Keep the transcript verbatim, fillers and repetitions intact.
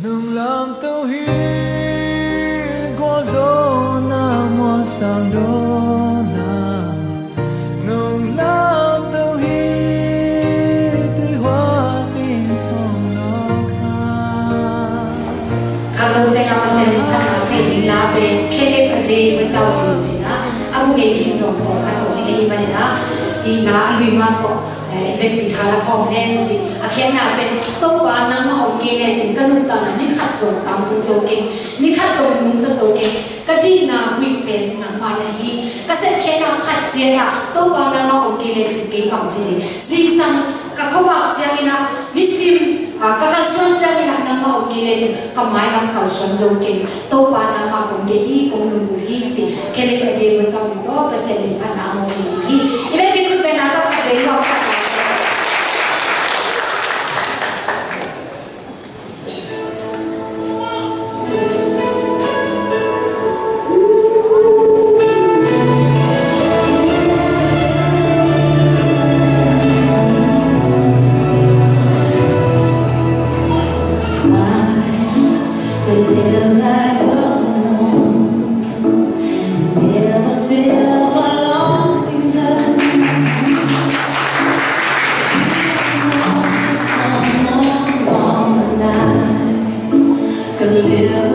nung Laam tawh qua gió na mùa sang đó na nung Laam tawh tươi hoa in Thawngno Crusade. Cảm ơn đại đạo sen phát phải đi la về khi để phát triển với tàu du lịch đó. Amu nghe kinh doanh của các tổ chức này bên đó đi la lui mà có event bị thả ra phong lên gì, à khi nào bên tôi và năm ông kia này chỉ cần nung tàu là những hạt giống tàu tung dấu kinh, những hạt giống nung tàu dấu kinh, cái gì nào hủy bên năm ba này hi, cái sẽ khi nào hạt gì là tôi và năm ông kia này chỉ kinh bằng gì, gì sang các khâu học gì cái nào, nisim các cái xuân gì cái nào năm ông kia này chỉ cầm máy làm cái xuân dấu kinh, tôi và năm ông kia hi cũng nung hi chỉ, khi này phải đi với tàu đó, phải xem đến phần nào ông kia hi, event bị cứ bên nào đó phải đến vào live